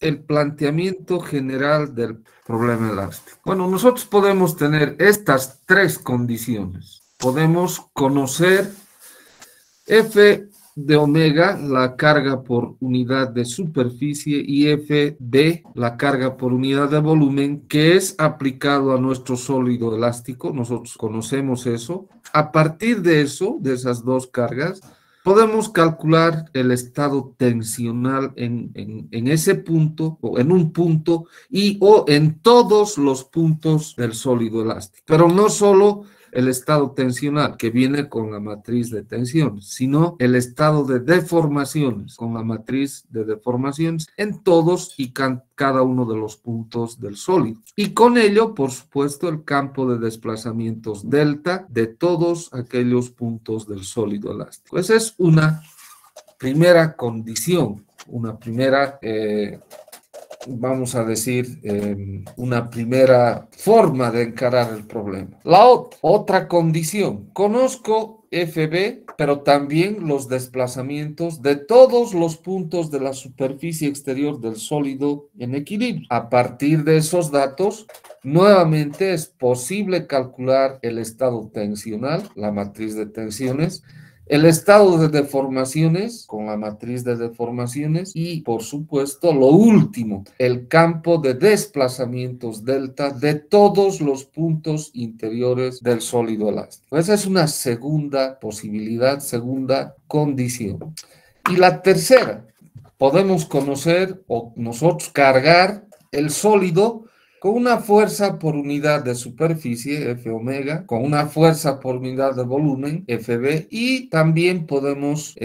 el planteamiento general del problema elástico. Bueno, nosotros podemos tener estas tres condiciones. Podemos conocer F de omega, la carga por unidad de superficie, y F de la carga por unidad de volumen, que es aplicado a nuestro sólido elástico. Nosotros conocemos eso. A partir de eso, de esas dos cargas, podemos calcular el estado tensional en ese punto, o en un punto, o en todos los puntos del sólido elástico. Pero no solo el estado tensional, que viene con la matriz de tensiones, sino el estado de deformaciones, con la matriz de deformaciones, en todos y cada uno de los puntos del sólido. Y con ello, por supuesto, el campo de desplazamientos delta de todos aquellos puntos del sólido elástico. Esa es una primera condición, una primera vamos a decir, una primera forma de encarar el problema. La otra condición, conozco FB, pero también los desplazamientos de todos los puntos de la superficie exterior del sólido en equilibrio. A partir de esos datos, nuevamente es posible calcular el estado tensional, la matriz de tensiones, el estado de deformaciones con la matriz de deformaciones y, por supuesto, lo último, el campo de desplazamientos delta de todos los puntos interiores del sólido elástico. Esa es una segunda posibilidad, segunda condición. Y la tercera, podemos conocer o nosotros cargar el sólido con una fuerza por unidad de superficie, F omega, con una fuerza por unidad de volumen, FB, y también podemos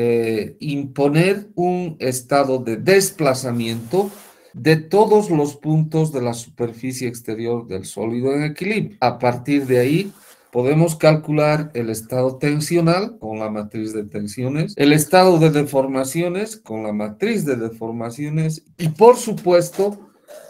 imponer un estado de desplazamiento de todos los puntos de la superficie exterior del sólido en equilibrio. A partir de ahí, podemos calcular el estado tensional con la matriz de tensiones, el estado de deformaciones con la matriz de deformaciones y, por supuesto,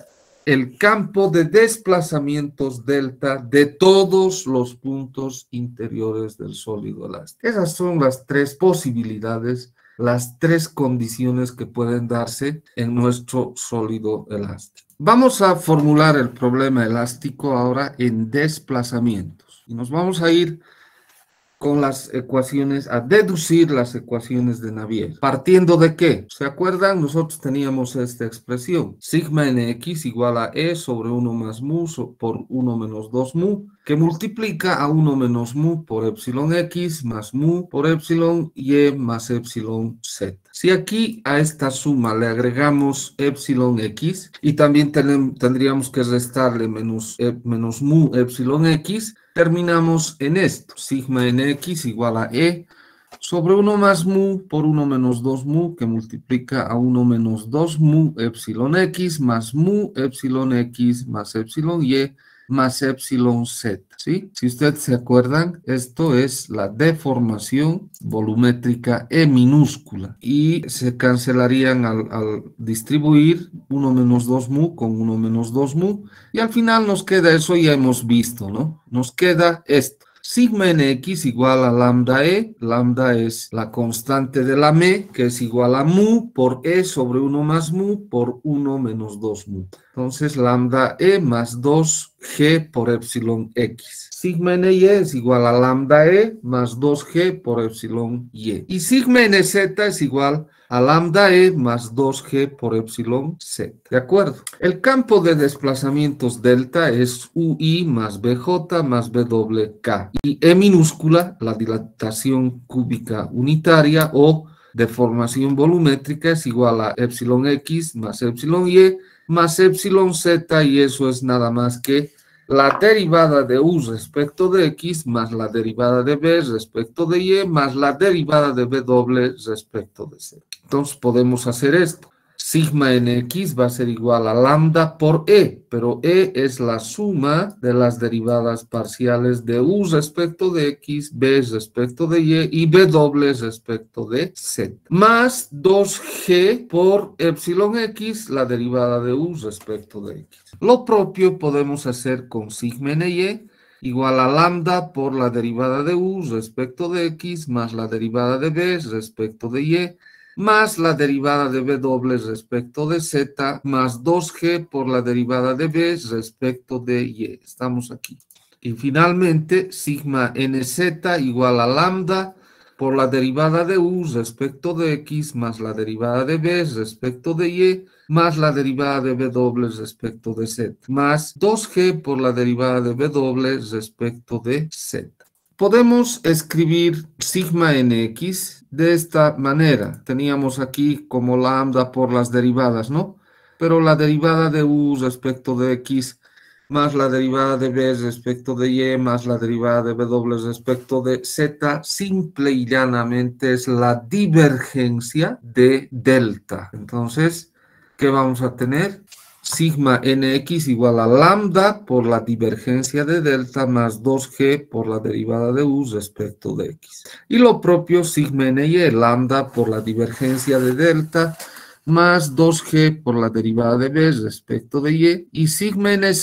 el campo de desplazamientos delta de todos los puntos interiores del sólido elástico. Esas son las tres posibilidades, las tres condiciones que pueden darse en nuestro sólido elástico. Vamos a formular el problema elástico ahora en desplazamientos. Y nos vamos a ir con las ecuaciones, a deducir las ecuaciones de Navier. ¿Partiendo de qué? ¿Se acuerdan? Nosotros teníamos esta expresión. Sigma nx igual a E sobre 1 más mu por 1 menos 2 mu, que multiplica a 1 menos mu por epsilon x más mu por epsilon y más epsilon z. Si aquí a esta suma le agregamos epsilon x y también tendríamos que restarle menos mu epsilon x, terminamos en esto. Sigma nx igual a E sobre 1 más mu por 1 menos 2 mu, que multiplica a 1 menos 2 mu epsilon x más mu epsilon x más epsilon y más epsilon z, ¿sí? Si ustedes se acuerdan, esto es la deformación volumétrica E minúscula y se cancelarían al distribuir 1 menos 2 mu con 1 menos 2 mu y al final nos queda eso, ya hemos visto, ¿no? Nos queda esto. Sigma nx igual a lambda e, lambda es la constante de la m, que es igual a mu por e sobre 1 más mu por 1 menos 2 mu. Entonces lambda e más 2g por epsilon x. Sigma ny es igual a lambda e más 2g por epsilon y. Y sigma nz es igual a lambda e más 2g por epsilon z. ¿De acuerdo? El campo de desplazamientos delta es ui más bj más bwk. Y E minúscula, la dilatación cúbica unitaria o deformación volumétrica, es igual a epsilon x más epsilon y más epsilon z, y eso es nada más que la derivada de u respecto de x más la derivada de b respecto de y más la derivada de w respecto de z. Entonces podemos hacer esto. Sigma nx va a ser igual a lambda por e, pero e es la suma de las derivadas parciales de u respecto de x, b respecto de y w respecto de z, más 2g por epsilon x, la derivada de u respecto de x. Lo propio podemos hacer con sigma ny igual a lambda por la derivada de u respecto de x más la derivada de b respecto de y más la derivada de w respecto de z, más 2g por la derivada de b respecto de y. Estamos aquí. Y finalmente, sigma nz igual a lambda por la derivada de u respecto de x, más la derivada de b respecto de y, más la derivada de w respecto de z, más 2g por la derivada de w respecto de z. Podemos escribir sigma nx de esta manera. Teníamos aquí como lambda por las derivadas, ¿no? Pero la derivada de u respecto de x más la derivada de b respecto de y más la derivada de w respecto de z, simple y llanamente es la divergencia de delta. Entonces, ¿qué vamos a tener? Sigma nx igual a lambda por la divergencia de delta más 2g por la derivada de u respecto de x. Y lo propio sigma ny, lambda por la divergencia de delta más 2g por la derivada de b respecto de y sigma nz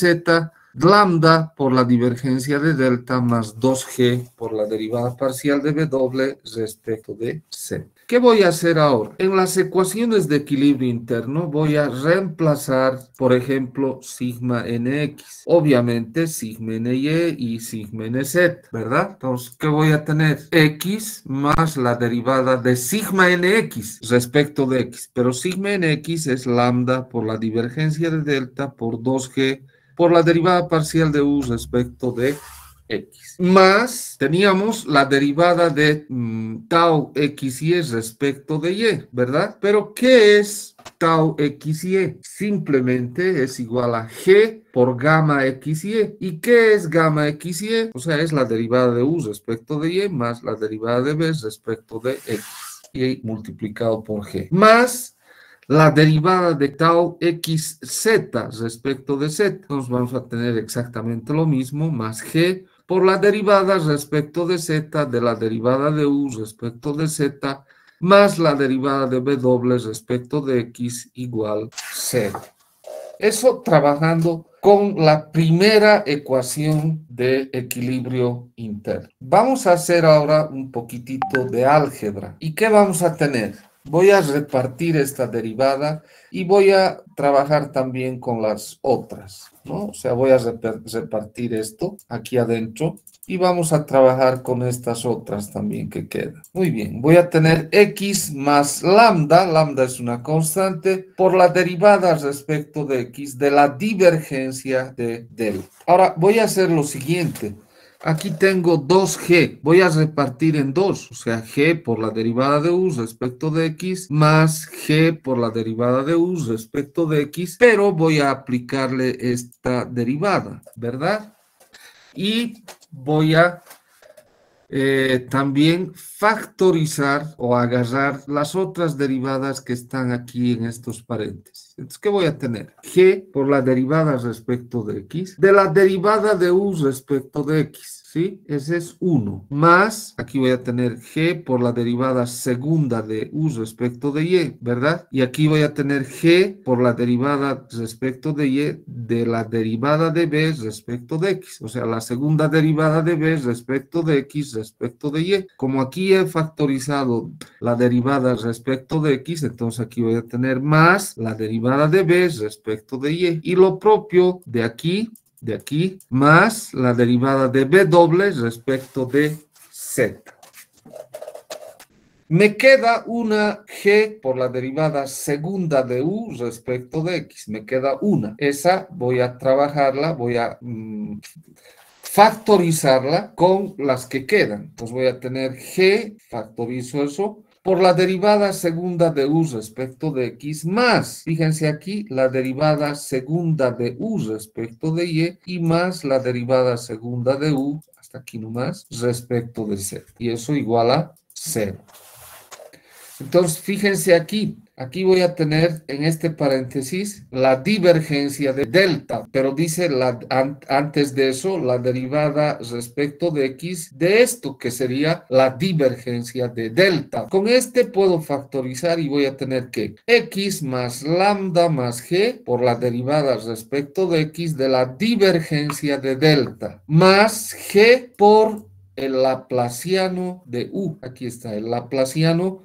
lambda por la divergencia de delta más 2g por la derivada parcial de w respecto de z. ¿Qué voy a hacer ahora? En las ecuaciones de equilibrio interno voy a reemplazar, por ejemplo, sigma nx. Obviamente sigma ny y sigma nz, ¿verdad? Entonces, ¿qué voy a tener? X más la derivada de sigma nx respecto de x. Pero sigma nx es lambda por la divergencia de delta por 2g por la derivada parcial de u respecto de x. Más teníamos la derivada de tau xy respecto de y, ¿verdad? Pero ¿qué es tau xy? Simplemente es igual a g por gamma xy. ¿Y qué es gamma xy? O sea, es la derivada de u respecto de y más la derivada de b respecto de x. Y multiplicado por g. Más la derivada de tau xz respecto de z. Entonces vamos a tener exactamente lo mismo, más g por la derivada respecto de z de la derivada de u respecto de z, más la derivada de w respecto de x igual 0. Eso trabajando con la primera ecuación de equilibrio interno. Vamos a hacer ahora un poquitito de álgebra. ¿Y qué vamos a tener? Voy a repartir esta derivada y voy a trabajar también con las otras, ¿no? O sea, voy a repartir esto aquí adentro y vamos a trabajar con estas otras también que quedan. Muy bien, voy a tener x más lambda, lambda es una constante, por la derivada respecto de x de la divergencia de delta. Ahora voy a hacer lo siguiente. Aquí tengo 2g, voy a repartir en 2, o sea, g por la derivada de u respecto de x, más g por la derivada de u respecto de x, pero voy a aplicarle esta derivada, ¿verdad? Y voy a también factorizar o agarrar las otras derivadas que están aquí en estos paréntesis. Entonces, ¿qué voy a tener? G por la derivada respecto de x, de la derivada de u respecto de x, ¿sí? Ese es 1, más, aquí voy a tener g por la derivada segunda de u respecto de y, ¿verdad? Y aquí voy a tener g por la derivada respecto de y de la derivada de b respecto de x, o sea, la segunda derivada de b respecto de x respecto de y. Como aquí he factorizado la derivada respecto de x, entonces aquí voy a tener más la derivada de b respecto de y. Y lo propio de aquí, más la derivada de w respecto de z. Me queda una g por la derivada segunda de u respecto de x. Me queda una. Esa voy a trabajarla, voy a factorizarla con las que quedan. Entonces voy a tener g, factorizo eso, por la derivada segunda de u respecto de x más, fíjense aquí, la derivada segunda de u respecto de y más la derivada segunda de u, hasta aquí nomás, respecto de z. Y eso igual a 0. Entonces, fíjense aquí. Aquí voy a tener en este paréntesis la divergencia de delta, pero dice antes de eso la derivada respecto de x de esto, que sería la divergencia de delta. Con este puedo factorizar y voy a tener que x más lambda más g por la derivada respecto de x de la divergencia de delta, más g por el laplaciano de u. Aquí está el laplaciano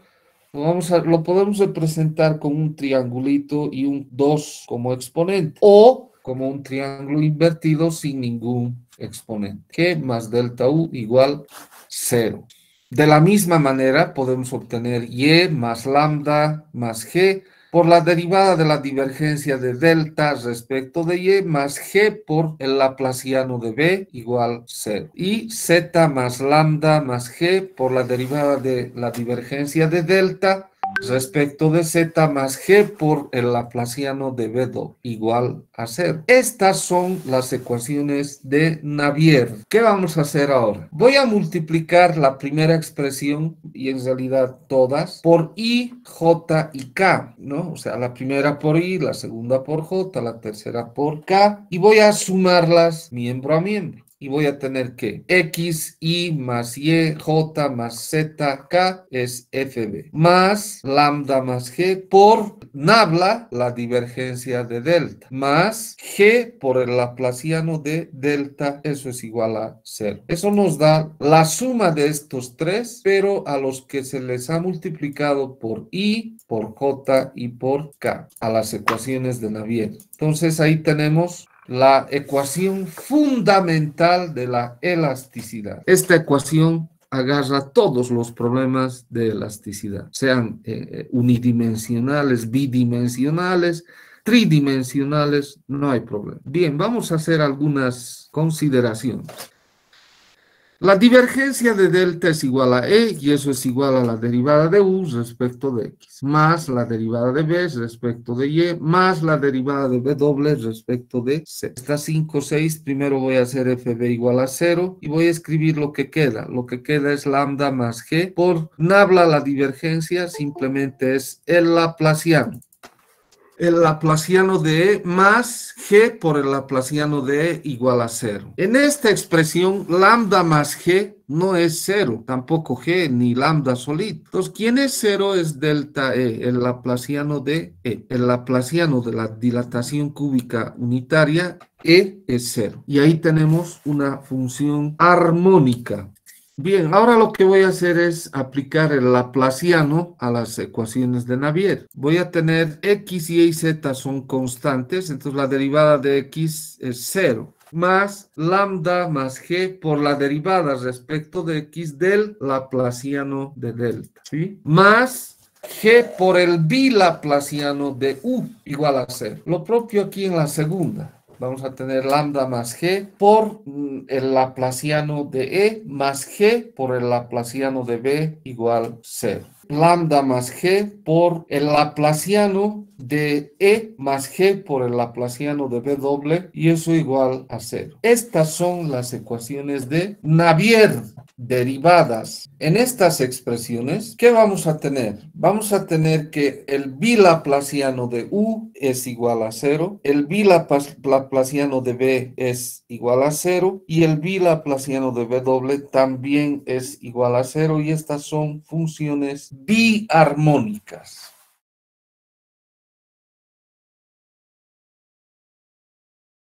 Lo podemos representar con un triangulito y un 2 como exponente, o como un triángulo invertido sin ningún exponente. G más delta U igual 0. De la misma manera podemos obtener y más lambda más g por la derivada de la divergencia de delta respecto de y más g por el laplaciano de b igual 0. Y z más lambda más g por la derivada de la divergencia de delta respecto de z más g por el laplaciano de b2 igual a 0. Estas son las ecuaciones de Navier. ¿Qué vamos a hacer ahora? Voy a multiplicar la primera expresión, y en realidad todas, por i, j y k, ¿no? O sea, la primera por i, la segunda por j, la tercera por k, y voy a sumarlas miembro a miembro. Y voy a tener que x, y más y, j más z, k es fb, más lambda más g por nabla, la divergencia de delta, más g por el laplaciano de delta, eso es igual a 0. Eso nos da la suma de estos tres, pero a los que se les ha multiplicado por i, por j y por k, a las ecuaciones de Navier. Entonces ahí tenemos la ecuación fundamental de la elasticidad. Esta ecuación agarra todos los problemas de elasticidad, sean unidimensionales, bidimensionales, tridimensionales, no hay problema. Bien, vamos a hacer algunas consideraciones. La divergencia de delta es igual a E, y eso es igual a la derivada de U respecto de X, más la derivada de B respecto de Y, más la derivada de B doble respecto de C. Estas 5, 6, primero voy a hacer FB igual a 0, y voy a escribir lo que queda. Lo que queda es lambda más G, por nabla la divergencia simplemente es el laplaciano. El laplaciano de E más G por el laplaciano de E igual a 0. En esta expresión, lambda más G no es 0, tampoco G ni lambda solito. Entonces, ¿quién es 0? Es delta E, el laplaciano de E. El laplaciano de la dilatación cúbica unitaria, E es 0. Y ahí tenemos una función armónica. Bien, ahora lo que voy a hacer es aplicar el laplaciano a las ecuaciones de Navier. Voy a tener x, y y z son constantes, entonces la derivada de x es 0, más lambda más g por la derivada respecto de x del laplaciano de delta, ¿sí? Más g por el bilaplaciano de u igual a 0. Lo propio aquí en la segunda. Vamos a tener lambda más g por el laplaciano de E más g por el laplaciano de B igual 0. Lambda más g por el laplaciano de E más g por el laplaciano de B doble, y eso igual a 0. Estas son las ecuaciones de Navier derivadas. En estas expresiones, ¿qué vamos a tener? Vamos a tener que el bilaplaciano de U es igual a 0, el bilaplaciano de B es igual a 0, y el bilaplaciano de B doble también es igual a 0, y estas son funciones biarmónicas.